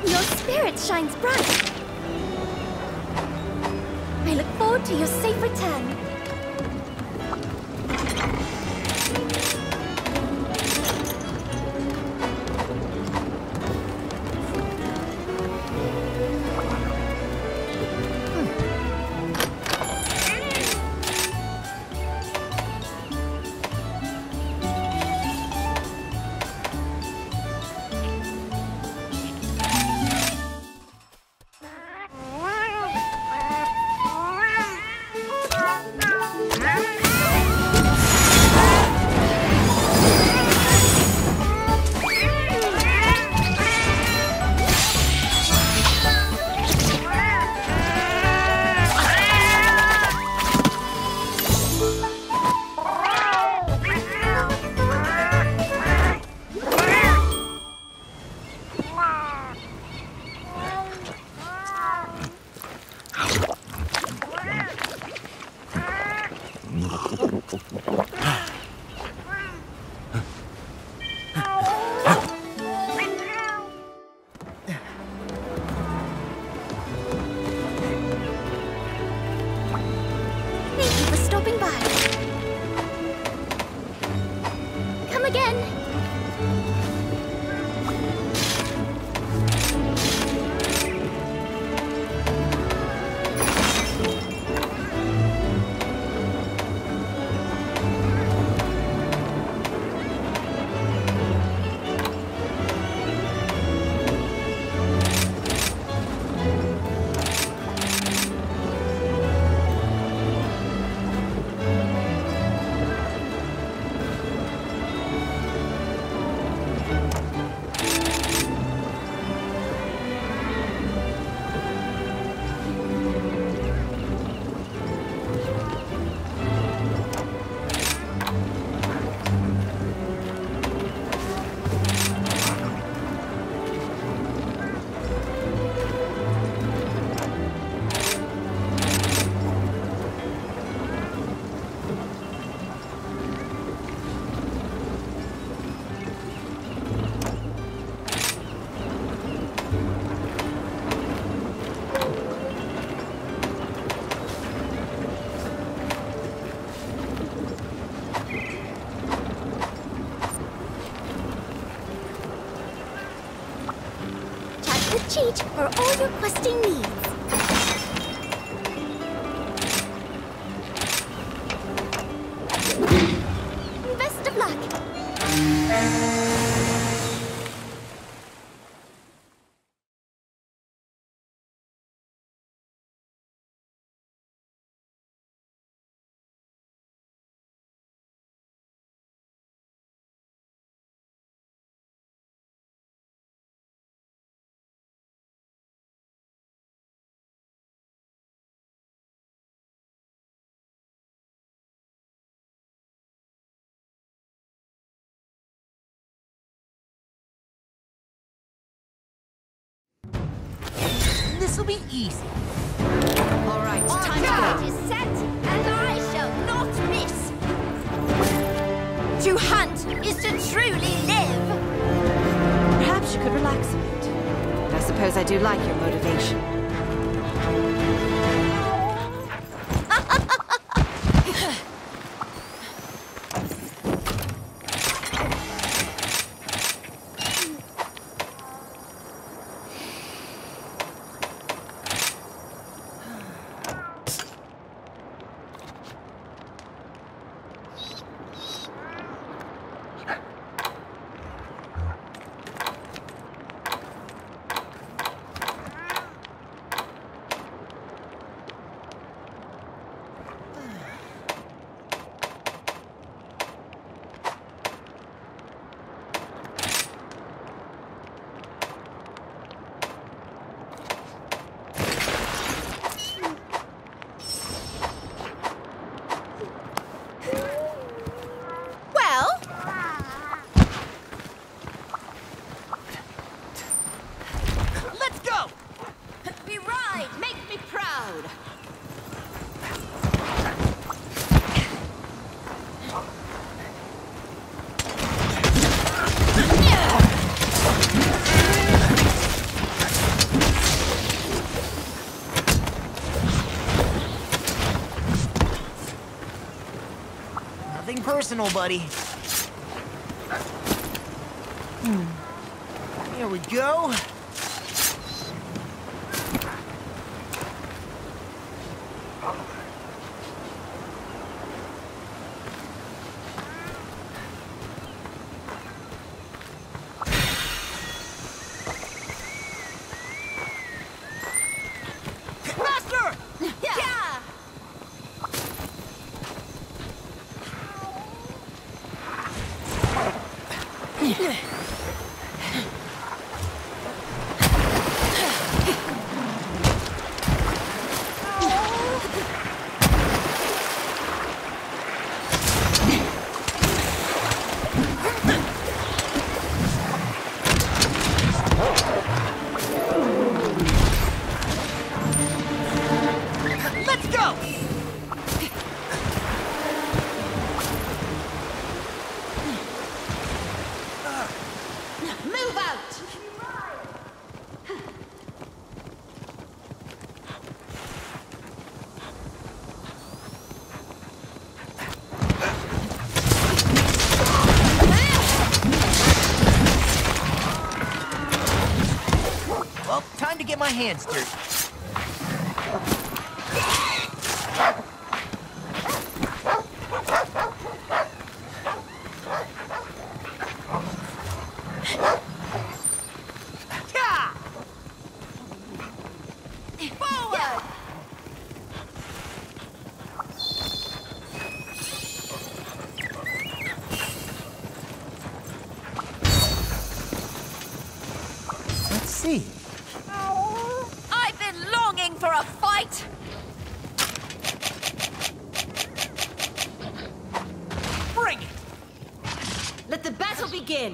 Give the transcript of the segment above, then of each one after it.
Your spirit shines bright. I look forward to your safe return. Cheat for all your questing needs. Best of luck. This'll be easy. All right, time to go. Is set, and I shall not miss. To hunt is to truly live. Perhaps you could relax a bit. I suppose I do like your motivation. personal, buddy. Here we go. Faster! Yeah! Let's go! Move out! Well, time to get my hands dirty. Yeah! Forward! Let's see. I've been longing for a fight! Bring it! Let the battle begin!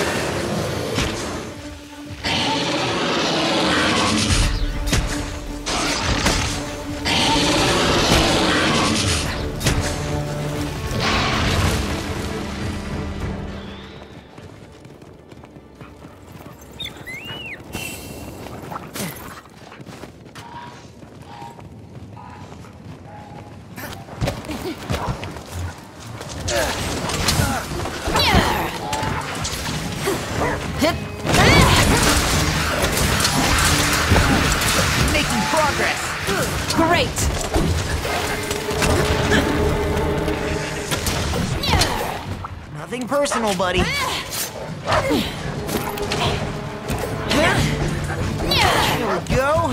Making progress! Great! Nothing personal, buddy. Here we go.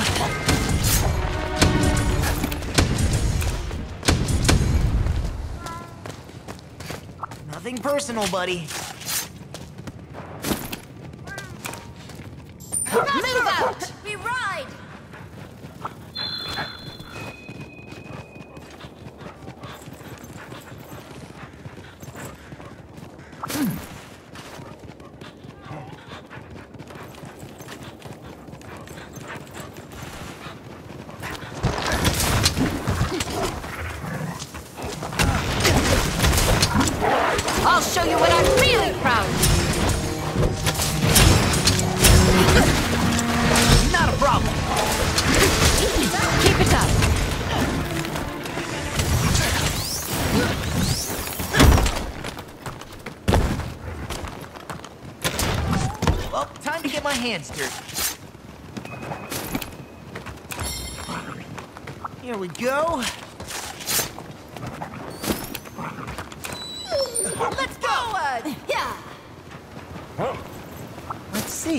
Nothing personal, buddy. Move out! We ride! I'll show you what I'm really proud of. Not a problem. Keep it up. Well, time to get my hands dirty. Here we go. Let's go! Forward! Yeah! Let's see.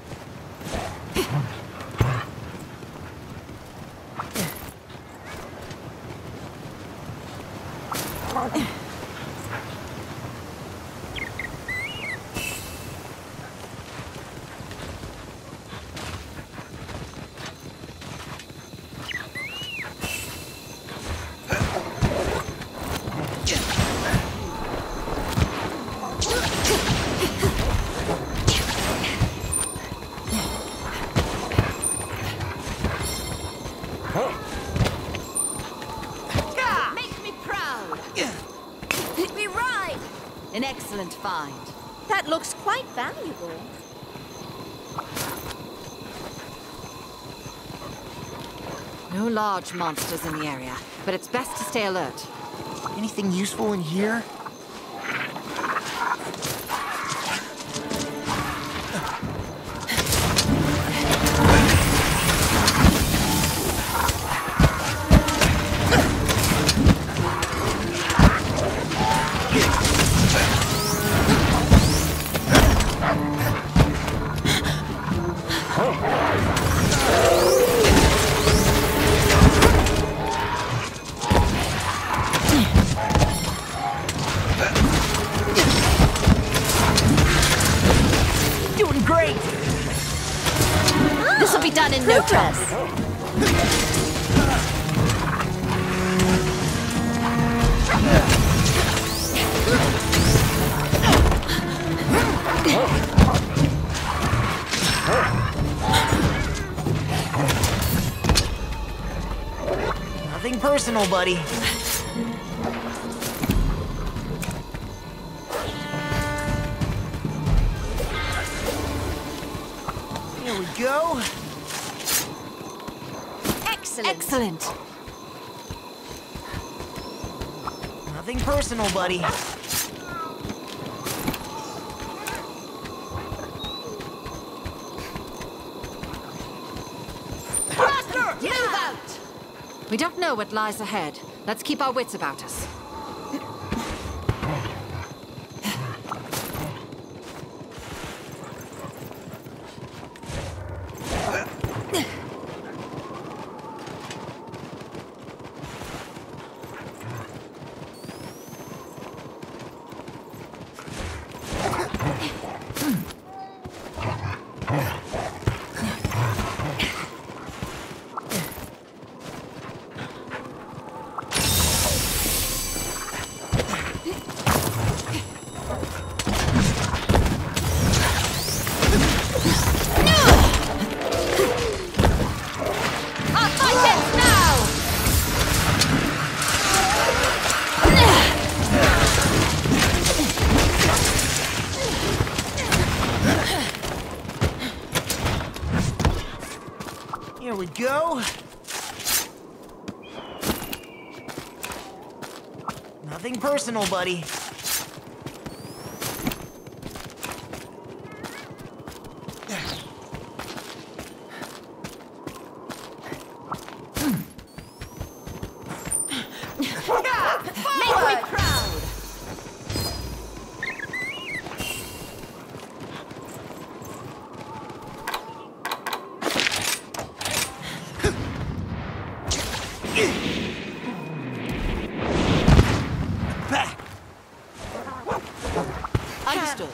Make me proud! We ride! An excellent find. That looks quite valuable. No large monsters in the area, but it's best to stay alert. Anything useful in here? great! This'll be done in no time. Nothing personal, buddy. Here we go. Excellent. Excellent. Nothing personal, buddy. Move out! We don't know what lies ahead. Let's keep our wits about us. Here we go. Nothing personal, buddy. Make me proud! Understood.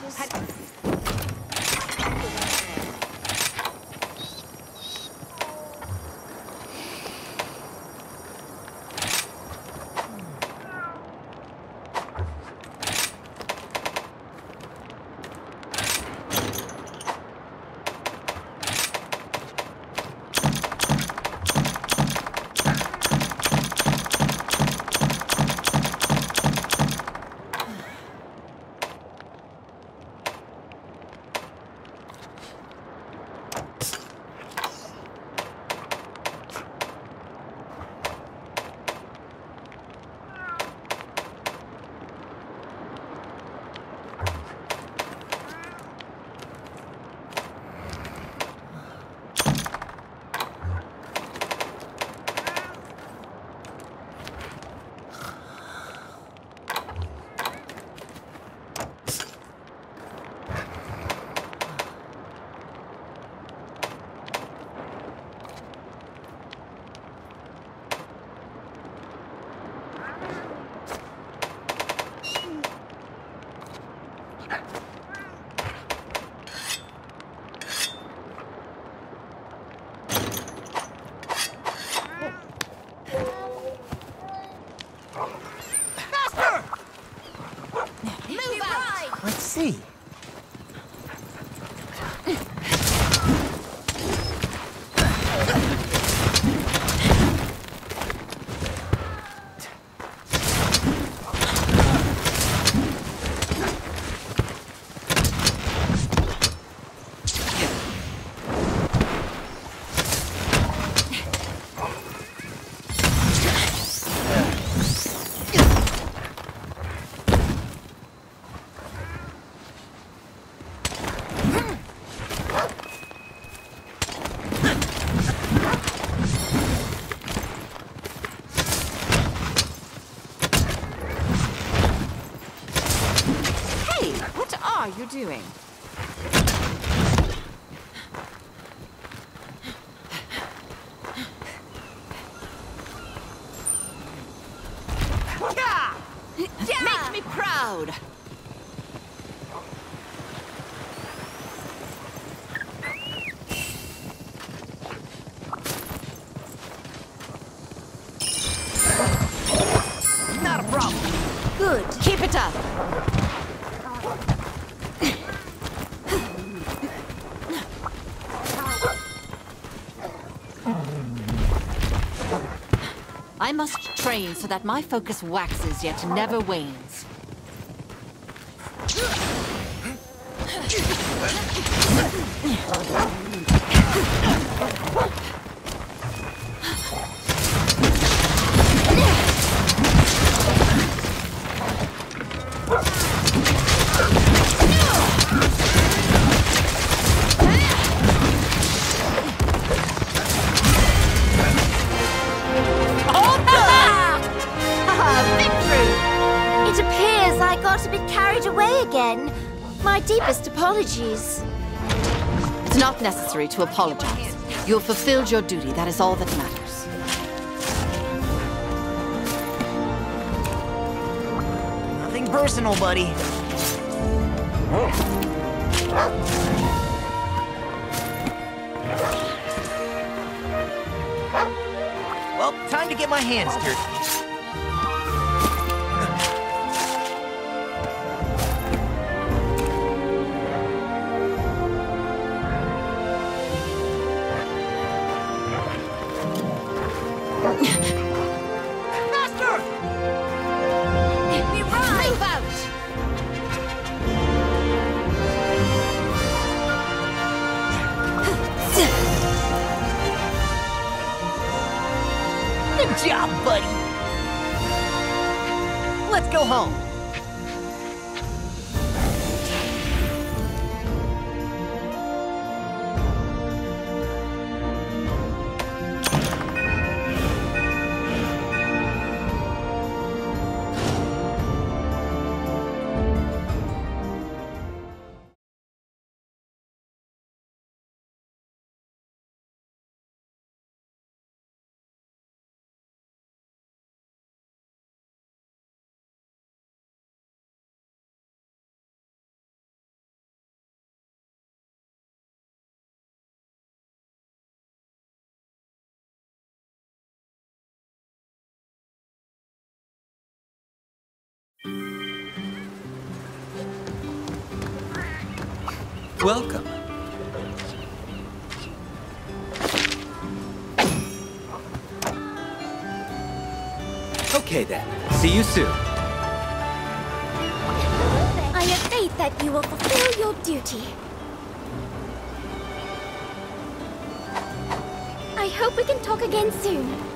Let's see. What are you doing? Make me proud! I must train so that my focus waxes yet never wanes. It appears I got a bit carried away again. My deepest apologies. It's not necessary to apologize. You have fulfilled your duty, that is all that matters. Nothing personal, buddy. Well, time to get my hands dirty. Master! We ride! Move out! Good job, buddy. Let's go home. Welcome. Okay then. See you soon. I have faith that you will fulfill your duty. I hope we can talk again soon.